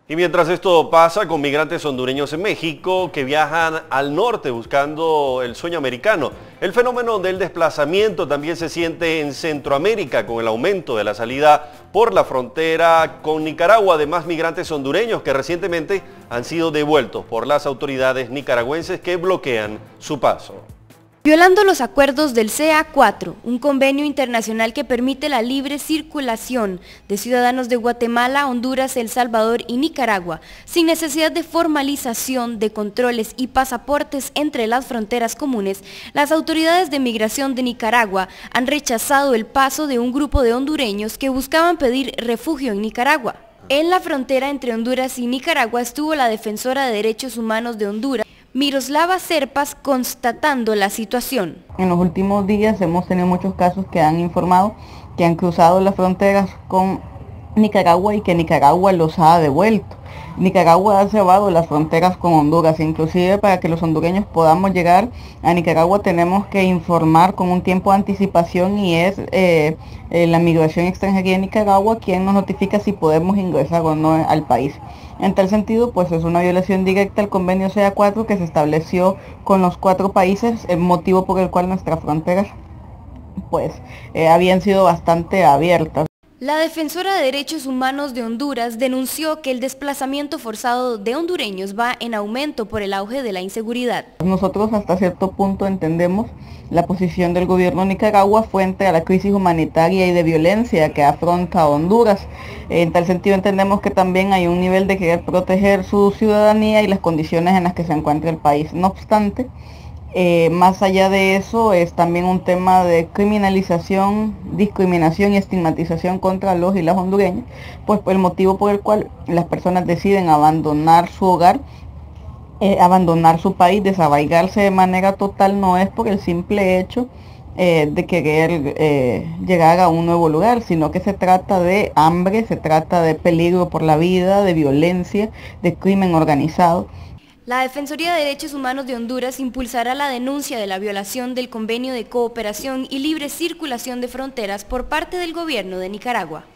Y mientras esto pasa con migrantes hondureños en México que viajan al norte buscando el sueño americano, el fenómeno del desplazamiento también se siente en Centroamérica con el aumento de la salida por la frontera con Nicaragua de más migrantes hondureños que recientemente han sido devueltos por las autoridades nicaragüenses que bloquean su paso. Violando los acuerdos del CA4, un convenio internacional que permite la libre circulación de ciudadanos de Guatemala, Honduras, El Salvador y Nicaragua, sin necesidad de formalización de controles y pasaportes entre las fronteras comunes, las autoridades de migración de Nicaragua han rechazado el paso de un grupo de hondureños que buscaban pedir refugio en Nicaragua. En la frontera entre Honduras y Nicaragua estuvo la defensora de derechos humanos de Honduras, Miroslava Serpas, constatando la situación. En los últimos días hemos tenido muchos casos que han informado que han cruzado las fronteras con Nicaragua y que Nicaragua los ha devuelto. Nicaragua ha cerrado las fronteras con Honduras, inclusive para que los hondureños podamos llegar a Nicaragua tenemos que informar con un tiempo de anticipación y es la migración extranjería de Nicaragua quien nos notifica si podemos ingresar o no al país. En tal sentido, pues es una violación directa al convenio CA4 que se estableció con los 4 países, el motivo por el cual nuestras fronteras pues habían sido bastante abiertas. La defensora de derechos humanos de Honduras denunció que el desplazamiento forzado de hondureños va en aumento por el auge de la inseguridad. Nosotros hasta cierto punto entendemos la posición del gobierno de Nicaragua frente a la crisis humanitaria y de violencia que afronta Honduras. En tal sentido entendemos que también hay un nivel de querer proteger su ciudadanía y las condiciones en las que se encuentra el país. No obstante, más allá de eso es también un tema de criminalización, discriminación y estigmatización contra los y las hondureñas, pues el motivo por el cual las personas deciden abandonar su hogar, abandonar su país, desarraigarse de manera total, no es por el simple hecho de querer llegar a un nuevo lugar, sino que se trata de hambre, se trata de peligro por la vida, de violencia, de crimen organizado. La Defensoría de Derechos Humanos de Honduras impulsará la denuncia de la violación del Convenio de Cooperación y Libre Circulación de Fronteras por parte del gobierno de Nicaragua.